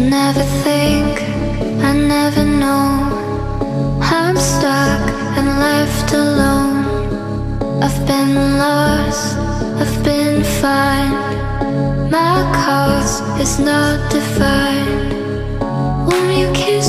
never think, I never know. I'm stuck and left alone. I've been lost, I've been fine. My cause is not defined. Won't you kiss